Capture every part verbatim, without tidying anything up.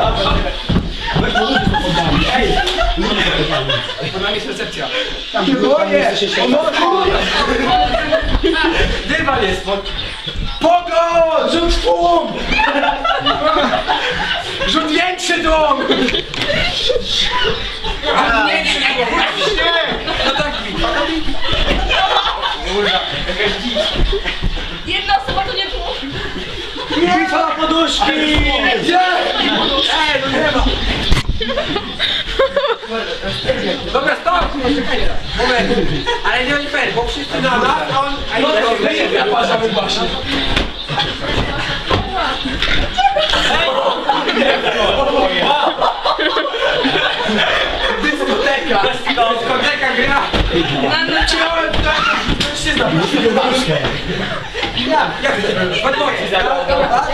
Weź to ludzie to poddamy. Ej! Pod nami jest recepcja. Tam się boję! Dywan jest pod... Pogo! Rzut tłum! Rzut większy dom! A większy dom! No tak mi. Kurwa, jakaś dzicz. Jedna osoba to nie tłum. Bitwa na poduszki! Ej, no nie ma! Dobra, stop! Moment, ale nie fair, bo wszyscy na nas, a on... A no to lepiej naparzamy właśnie. Dyskoteka! Dyskoteka gra! Ja, jak to? Podnosi zaraz.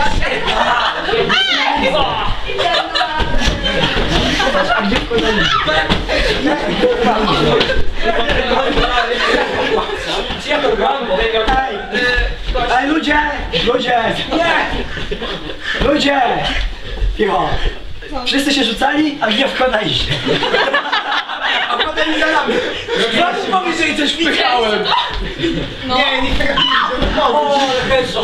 A gdzie wchodzimy? Ej, ludzie! Ludzie! Nie! Ludzie! Cicho! Wszyscy się rzucali, a gdzie wkładaliście? A potem mi za nami. Zaraz powiedz, że jej coś wpychałem. No. Nie, nikt tego nie widział. O, headshot.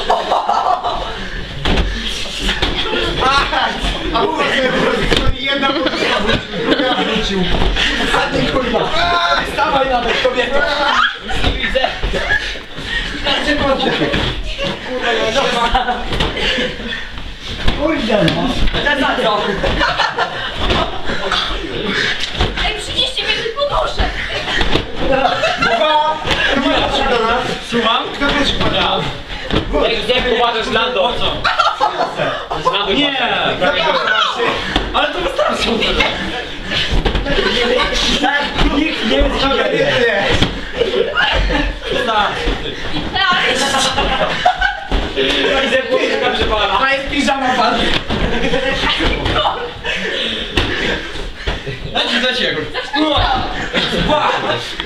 A u was jedna druga wrócił. A ty kurwa. Stawaj nawet, kobieto. Nie widzę. Starczy kocie. Kurwa, no. Kurde no! Za co? Ej, przynieście mnie tych poduszek. Słucham? Kto pierwszy padał? Jak uważasz Lando? Co? Lando nie! Ale to wystarczy. Nikt nie jest Tak. Widzę chłopczyka przepala. A jest piżama pan. Dajcie, dajcie jakoś. Ła!